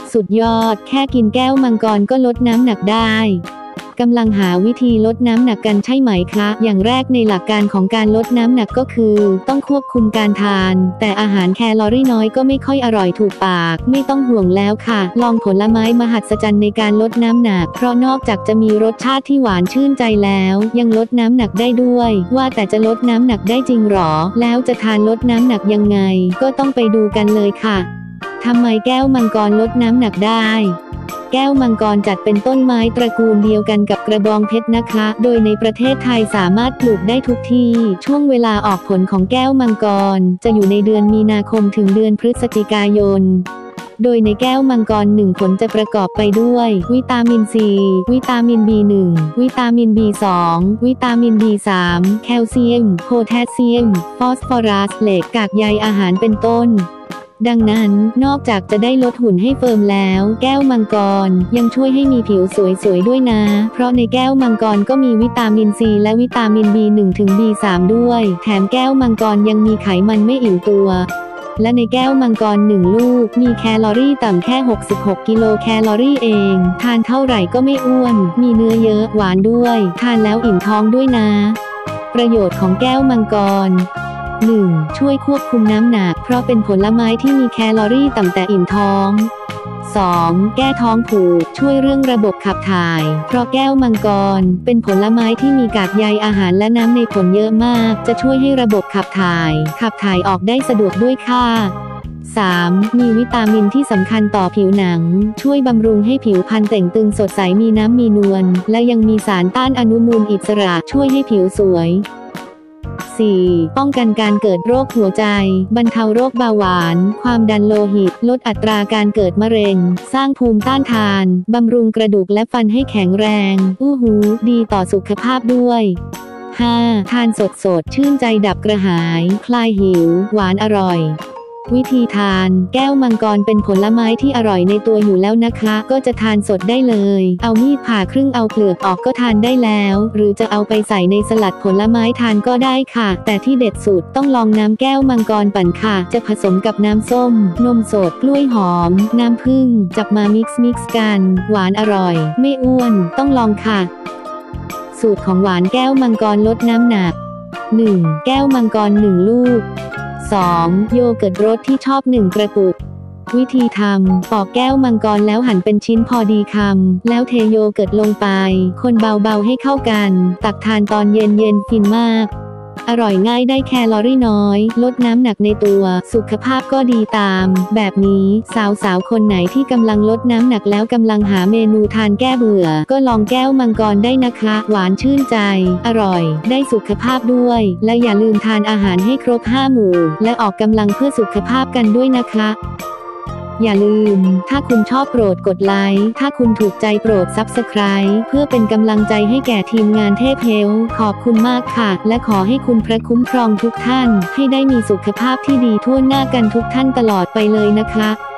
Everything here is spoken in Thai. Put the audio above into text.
สุดยอดแค่กินแก้วมังกรก็ลดน้ำหนักได้กำลังหาวิธีลดน้ำหนักกันใช่ไหมคะอย่างแรกในหลักการของการลดน้ำหนักก็คือต้องควบคุมการทานแต่อาหารแคลอรี่น้อยก็ไม่ค่อยอร่อยถูกปากไม่ต้องห่วงแล้วค่ะลองผลไม้มหัศจรรย์ในการลดน้ำหนักเพราะนอกจากจะมีรสชาติที่หวานชื่นใจแล้วยังลดน้ำหนักได้ด้วยว่าแต่จะลดน้ำหนักได้จริงหรอแล้วจะทานลดน้ำหนักยังไงก็ต้องไปดูกันเลยค่ะทำไมแก้วมังกรลดน้ำหนักได้แก้วมังกรจัดเป็นต้นไม้ตระกูลเดียวกันกับกระบองเพชรนะคะโดยในประเทศไทยสามารถปลูกได้ทุกที่ช่วงเวลาออกผลของแก้วมังกรจะอยู่ในเดือนมีนาคมถึงเดือนพฤศจิกายนโดยในแก้วมังกร1ผลจะประกอบไปด้วยวิตามินซีวิตามิน B1 วิตามิน B2 วิตามิน B3 แคลเซียมโพแทสเซียมฟอสฟอรัสเหล็กกากใยอาหารเป็นต้นดังนั้นนอกจากจะได้ลดหุ่นให้เฟิร์มแล้วแก้วมังกรยังช่วยให้มีผิวสวยๆด้วยนะเพราะในแก้วมังกรก็มีวิตามินซีและวิตามิน B1 ถึง B3 ด้วยแถมแก้วมังกรยังมีไขมันไม่อิ่มตัวและในแก้วมังกร1ลูกมีแคลอรี่ต่ำแค่66กิโลแคลอรี่เองทานเท่าไหร่ก็ไม่อ้วนมีเนื้อเยอะหวานด้วยทานแล้วอิ่มท้องด้วยนะประโยชน์ของแก้วมังกร1. ช่วยควบคุมน้ำหนักเพราะเป็นผลไม้ที่มีแคลอรี่ต่ำแต่อิ่มท้อง 2. แก้ท้องผูกช่วยเรื่องระบบขับถ่ายเพราะแก้วมังกรเป็นผลไม้ที่มีกากใยอาหารและน้ำในผลเยอะมากจะช่วยให้ระบบขับถ่ายออกได้สะดวกด้วยค่ะ 3. มีวิตามินที่สำคัญต่อผิวหนังช่วยบำรุงให้ผิวพรรณเต่งตึงสดใสมีน้ำมีนวลและยังมีสารต้านอนุมูลอิสระช่วยให้ผิวสวย4. ป้องกันการเกิดโรคหัวใจบรรเทาโรคเบาหวานความดันโลหิตลดอัตราการเกิดมะเร็งสร้างภูมิต้านทานบำรุงกระดูกและฟันให้แข็งแรงดีต่อสุขภาพด้วย 5. ทานสดชื่นใจดับกระหายคลายหิวหวานอร่อยวิธีทานแก้วมังกรเป็นผลไม้ที่อร่อยในตัวอยู่แล้วนะคะก็จะทานสดได้เลยเอามีดผ่าครึ่งเอาเปลือกออกก็ทานได้แล้วหรือจะเอาไปใส่ในสลัดผลไม้ทานก็ได้ค่ะแต่ที่เด็ดสุดต้องลองน้ำแก้วมังกรปั่นค่ะจะผสมกับน้ำส้มนมสดกล้วยหอมน้ำผึ้งจับมามิกซ์กันหวานอร่อยไม่อ้วนต้องลองค่ะสูตรของหวานแก้วมังกรลดน้ำหนัก 1. แก้วมังกร1ลูก2. โยเกิร์ตรสที่ชอบ1กระปุกวิธีทำปอกแก้วมังกรแล้วหั่นเป็นชิ้นพอดีคำแล้วเทโยเกิร์ตลงไปคนเบาๆให้เข้ากันตักทานตอนเย็นฟินมากอร่อยง่ายได้แคลอรี่น้อยลดน้ำหนักในตัวสุขภาพก็ดีตามแบบนี้สาวๆคนไหนที่กำลังลดน้ำหนักแล้วกำลังหาเมนูทานแก้เบื่อก็ลองแก้วมังกรได้นะคะหวานชื่นใจอร่อยได้สุขภาพด้วยและอย่าลืมทานอาหารให้ครบ5หมู่และออกกำลังเพื่อสุขภาพกันด้วยนะคะอย่าลืมถ้าคุณชอบโปรดกดไลค์ถ้าคุณถูกใจโปรด Subscribe เพื่อเป็นกำลังใจให้แก่ทีมงานเทพเฮลท์ขอบคุณมากค่ะและขอให้คุณพระคุ้มครองทุกท่านให้ได้มีสุขภาพที่ดีทั่วหน้ากันทุกท่านตลอดไปเลยนะคะ